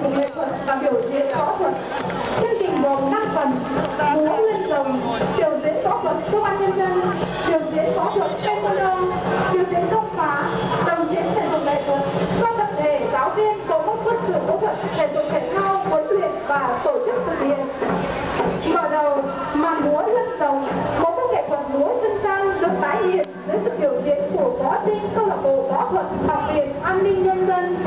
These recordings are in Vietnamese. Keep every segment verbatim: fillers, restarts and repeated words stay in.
của nghệ thuật và biểu diễn võ thuật. Chương trình gồm năm phần: múa lân rồng, biểu diễn võ thuật công an nhân dân, biểu diễn võ thuật taekwondo, biểu diễn công phá, đồng diễn thể dục nghệ thuật do tập thể giáo viên bộ môn quân sự võ thuật, thể dục thể thao huấn luyện và tổ chức thực hiện. Mở đầu màn múa lân rồng, một môn nghệ thuật múa dân gian được tái hiện dưới sự biểu diễn của võ sinh câu lạc bộ võ thuật Học viện An ninh Nhân dân.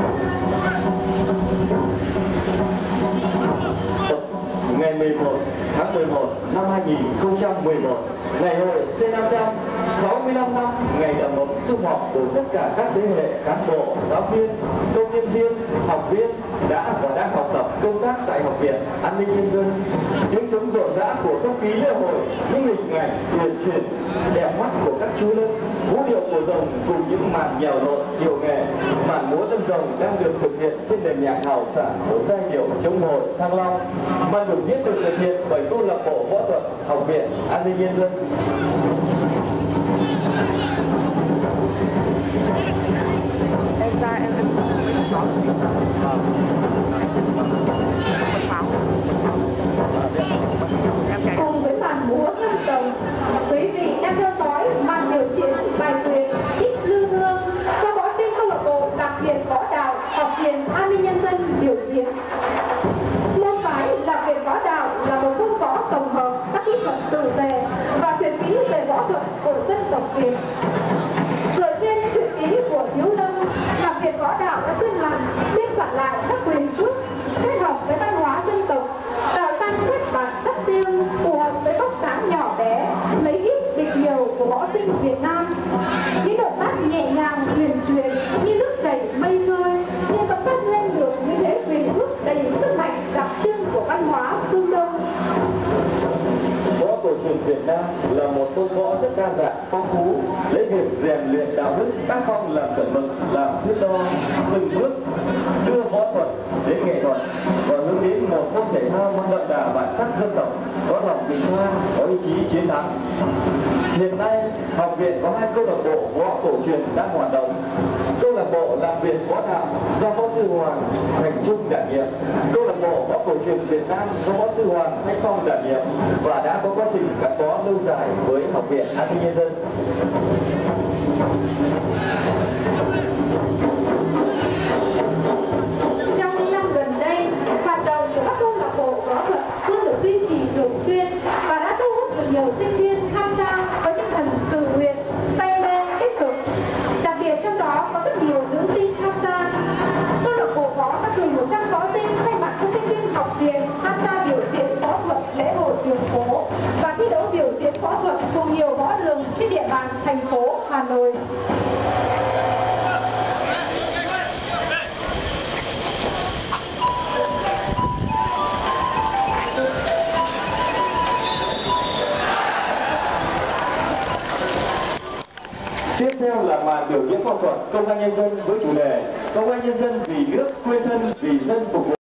Ngày mười một tháng mười một năm hai nghìn không trăm mười một, ngày hội C năm trăm, sáu mươi lăm năm ngày đầm ấm sum họp của tất cả các thế hệ cán bộ, giáo viên, công nhân viên, học viên đã và đang học tập công tác tại Học viện An ninh Nhân dân. Những tấm rộn rã của không khí lễ hội, những hình ảnh tuyệt truyền đẹp mắt của các chú lân, vũ điệu của rồng cùng những màn nhào lộn điệu nghệ, màn múa lân rồng đang được thực hiện trên nền nhạc hào sảng của giai điệu chống hội Thăng Long. Màn biểu diễn được thực hiện bởi câu lạc bộ võ thuật Học viện An ninh Nhân dân. Em ra em em Cùng với màn múa lân rồng, quý vị đang theo dõi màn biểu diễn bài quyền Ít Lư Hương do võ sinh câu lạc bộ đặc biệt võ đạo Học viện An ninh Nhân dân biểu diễn. Môn phái đặc biệt võ đạo là một môn võ tổng hợp các kỹ thuật tự vệ và tuyệt kỹ về võ thuật của dân tộc Việt. Dựa trên tuyệt kỹ của Thiếu Lâm, đặc biệt võ đạo đã xuyên làn biên soạn lại các quyền cước kết hợp với văn hóa dân tộc, tạo ra nét bản sắc riêng phù hợp với góc sáng nhỏ bé, lấy ít địch nhiều của võ sinh Việt Nam. Những động tác nhẹ nhàng huyền truyền như nước chảy mây trôi, nhưng vẫn toát lên được những thế quyền cước đầy sức mạnh đặc trưng của văn hóa phương Đông. Võ cổ truyền Việt Nam là một môn võ rất đa dạng, phong phú, lấy việc rèn luyện đạo đức, tác phong làm chuẩn mực, làm thước đo, từng bước đưa võ thuật đến nghệ thuật và hướng đến một môn thể thao mang đậm đà bản sắc dân tộc, có lòng vị tha, có ý chí chiến thắng. Hiện nay, học viện có hai câu lạc bộ võ cổ truyền đang hoạt động. Câu lạc bộ làm việc võ đạo do võ sư Hoàng Thành Trung đảm nhiệm, câu lạc bộ võ cổ truyền Việt Nam do võ sư Hoàng Thanh Phong đảm nhiệm và đã có quá trình gắn bó lâu dài với Học viện An ninh Nhân dân. Trong những năm gần đây, hoạt động của các câu lạc bộ võ thuật luôn được duy trì thường xuyên và đã thu hút được nhiều sinh viên tham gia với tinh thần tự nguyện, say mê, tích cực. Đặc biệt trong đó có rất nhiều nữ sinh tham gia. Câu lạc bộ võ đã cử một trăm võ sinh thay mặt cho sinh viên học viện tham gia biểu diễn võ thuật lễ hội đường phố và thi đấu biểu diễn võ thuật cùng nhiều võ đường trên địa bàn thành phố Hà Nội. Tiếp theo là màn biểu diễn võ thuật Công an Nhân dân với chủ đề Công an Nhân dân vì nước quên thân vì dân phục vụ.